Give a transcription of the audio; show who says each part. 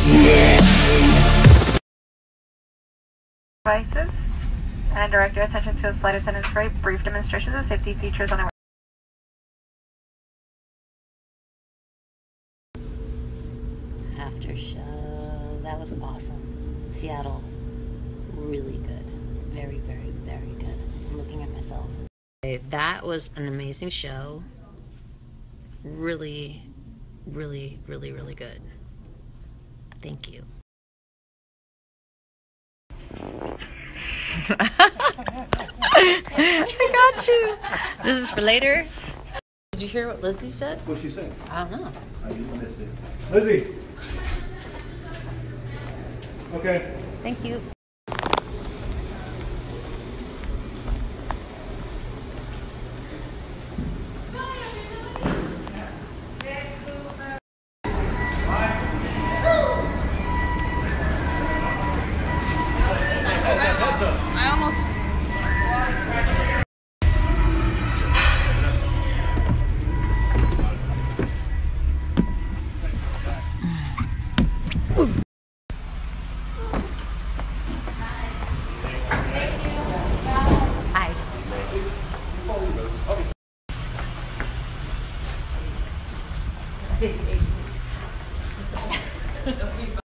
Speaker 1: Devices and direct your attention to a flight attendant's very brief demonstration of the safety features on our
Speaker 2: after show. That was awesome. Seattle, really good. Very, very, very good. I'm looking at myself. Okay, that was an amazing show. Really, really, really, really good. Thank you. I got you. This is for later. Did you hear what Lizzie said?
Speaker 3: What'd she say?
Speaker 2: I don't know.
Speaker 3: I just missed it. Lizzie! Okay.
Speaker 2: Thank you.
Speaker 4: I almost...
Speaker 2: Hi.